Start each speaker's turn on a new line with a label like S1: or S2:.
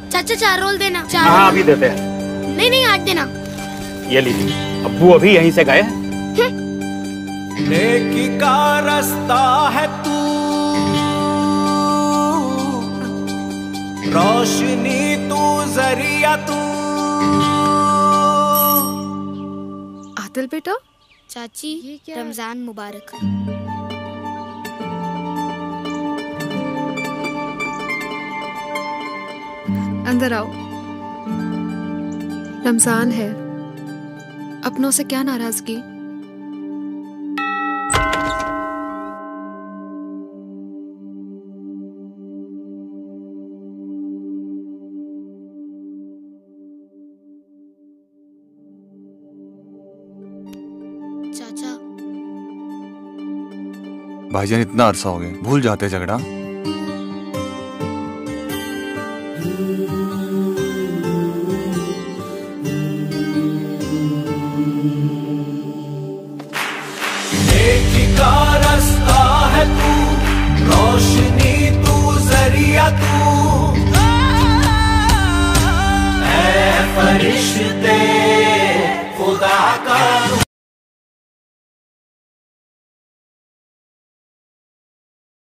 S1: चाचा 4 रोल देना। 4
S2: हाँ अभी देते हैं।
S1: नहीं नहीं 8 देना।
S2: ये लीजिए, अब्बू अभी यहीं से गए हैं।
S3: नेकी का रास्ता है तू, रोशनी तू, जरिया तू।
S4: आदिल बेटा,
S1: चाची रमजान मुबारक।
S4: अंदर आओ। रमजान है, अपनों से क्या नाराजगी?
S1: चाचा
S5: भाईजान इतना अरसा हो गया, भूल जाते झगड़ा।
S3: नेकी का रास्ता है तू, रोशनी तू, जरिया तू। ऐ फरिश्ते खुदा का